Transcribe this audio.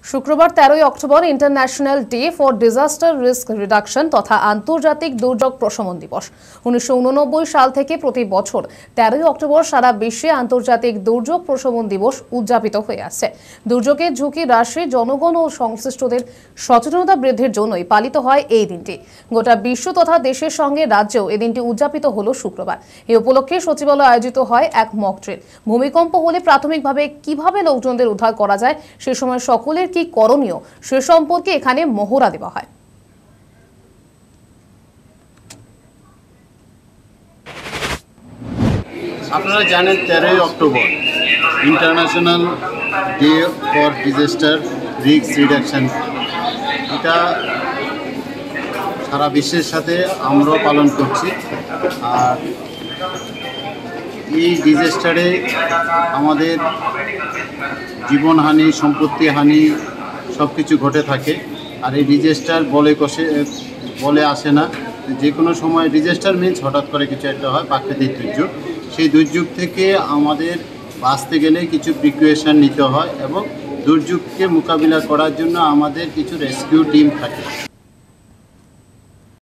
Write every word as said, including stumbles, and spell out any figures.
শুক্রবার তেরোই October international day for disaster risk reduction তথা আন্তর্জাতিক দুর্যোগ প্রশমন দিবস। উনিশশো উননব্বই সাল থেকে প্রতি বছর তেরোই অক্টোবর সারা বিশ্বে আন্তর্জাতিক দুর্যোগ প্রশমন দিবস উদযাপিত হয়ে আসছে। দুর্যোগের ঝুঁকি হ্রাসে জনগণ ও সংশ্লিষ্টদের সচেতনতা বৃদ্ধির জন্যই পালিত হয় এই দিনটি। গোটা বিশ্ব তথা দেশের সঙ্গে রাজ্যেও এই দিনটি উদযাপিত হলো শুক্রবার। এই উপলক্ষে সচিবালয়ে আয়োজিত হয় এক মক ড্রিল। ভূমিকম্প হলে প্রাথমিকভাবে কিভাবে লোকজনদের উদ্ধার করা যায়, সে সময় সকলের কি করণীয় সে সম্পর্কে এখানে মহড়া দেওয়া হয়। আপনারা জানেন তেরোই October international day for disaster risk reduction, এটা সারা বিশ্বের সাথে আমরাও পালন করছি। আর এই ডিজাস্টারে আমাদের জীবনহানি, সম্পত্তি হানি সব কিছু ঘটে থাকে। আর এই ডিজাস্টার বলে কষে বলে আসে না, যে কোনো সময় ডিজাস্টার মিনস হঠাৎ করে কিছু একটা হয়, প্রাকৃতিক দুর্যোগ। সেই দুর্যোগ থেকে আমাদের বাঁচতে গেলে কিছু প্রিকশন নিতে হয় এবং দুর্যোগকে মোকাবিলা করার জন্য আমাদের কিছু রেস্কিউ টিম থাকে।